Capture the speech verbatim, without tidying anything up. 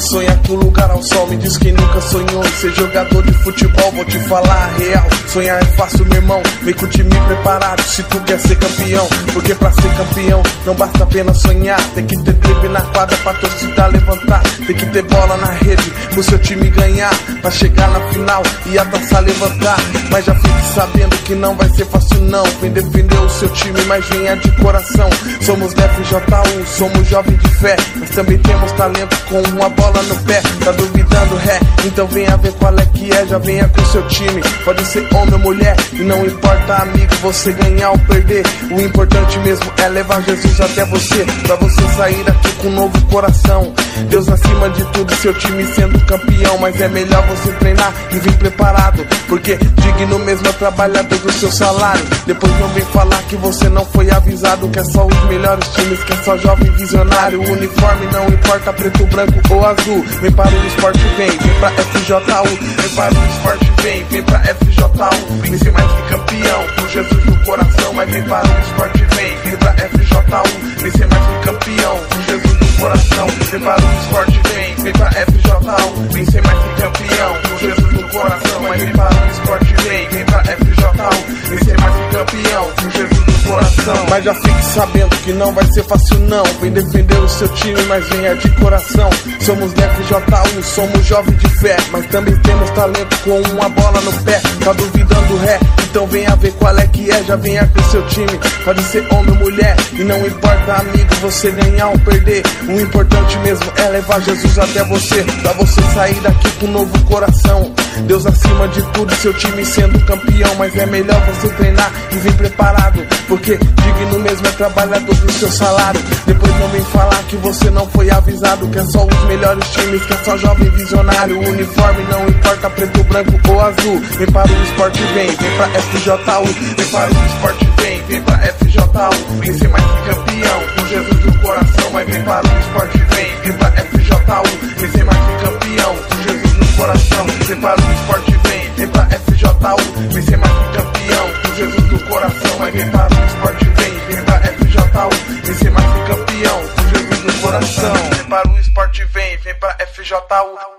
sonha com lugar ao sol, me diz quem nunca sonhou em ser jogador de futebol. Vou te falar a real, sonhar é fácil, meu irmão, vem com o time preparado se tu quer ser campeão. Porque pra ser campeão não basta apenas sonhar, tem que ter drible na quadra pra torcida levantar, tem que ter bola na rede pro seu time ganhar, pra chegar na final e a taça levantar. Mas já fique sabendo que não vai ser fácil não, vem defender o seu time, mas venha de coração. Somos da F J U, somos jovens de fé, mas também temos talento com uma bola no pé. Tá duvidando, ré? Então venha ver qual é que é, já venha com seu time. Pode ser homem ou mulher, e não importa amigo, você ganhar ou perder. O importante mesmo é levar Jesus até você, pra você sair daqui com um novo coração. Deus acima de tudo, seu time sendo campeão. Mas é melhor você treinar e vir preparado, porque digno mesmo é trabalhador do seu salário. Depois não vem falar que você não foi avisado, que é só os melhores times, que é só jovem visionário. O uniforme não importa preto, branco ou azul, vem para o esporte, vem, vem pra F J U. Vem para o esporte, vem, vem pra F J U. Vem ser mais que campeão, com Jesus no coração. Mas vem para o esporte, vem, vem pra F J U. Vem ser mais que campeão, com Jesus no coração. Vem para o esporte, vem, vem pra F J U. Vem ser mais que campeão, com Jesus no coração. Mas vem para o esporte, vem, vem pra F J U. Vem ser mais que campeão, com Jesus no coração. Mas já fique sabendo que não vai ser fácil não, vem defender o seu time, mas venha de coração. Somos da F J U, somos jovens de fé, mas também temos talento com uma bola no pé. Tá duvidando, ré? Então venha ver qual é que é, já venha com seu time. Pode ser homem ou mulher, e não importa amigo, você ganhar ou perder. O importante mesmo é levar Jesus até você, pra você sair daqui com um novo coração. Deus acima de tudo, seu time sendo campeão. Mas é melhor você treinar e vir preparado, porque digno mesmo é trabalhador do seu salário. Depois não vem falar que você não foi avisado, que é só os melhores times, que é só jovem visionário. O uniforme não importa preto, branco ou azul, vem para o esporte, vem, vem pra F J U. Vem para o esporte, vem, vem pra F J U. Vem ser mais que campeão, com Jesus no coração. Mas vem para o esporte, vem, vem pra F J U. Vem ser mais que campeão, com Jesus no coração. Vem para o esporte, vem, vem pra F J U. Vem ser mais que campeão, com Jesus no coração. Mas vem para o esporte, vem, vem pra F J U. Vem ser mais que campeão, com Jesus no coração. Vem para o esporte, vem, vem pra F J U.